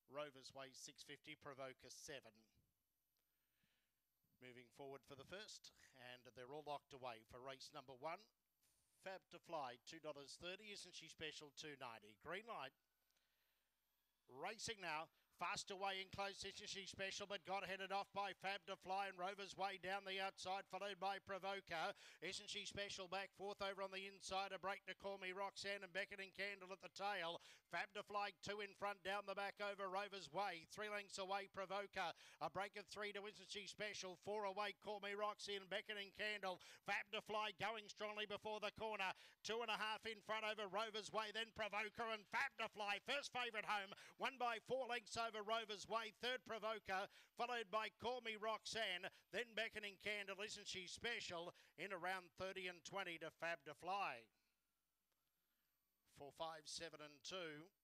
Rover's Way 650, Provoker 7. Moving forward for the first, and they're all locked away for race number 1. Fab to Fly, $2.30. Isn't She Special, $2.90. Green light. Racing now. Fast away in close, Isn't She Special, but got headed off by Fab to Fly and Rover's Way down the outside, followed by Provoker. Isn't She Special back fourth over on the inside, a break to Call Me Roxanne and Beckoning Candle at the tail. Fab to Fly 2 in front, down the back over Rover's Way. 3 lengths away, Provoker. A break of 3 to Isn't She Special. 4 away, Call Me Roxanne and Beckoning Candle. Fab to Fly going strongly before the corner. 2.5 in front over Rover's Way, then Provoker and Fab to Fly. First favourite home, won by 4 lengths over Rover's Way. Third Provoker, followed by Call Me Roxanne, then Beckoning Candle, Isn't She Special, in around 30 and 20 to Fab to Fly. 4, 5, 7 and 2.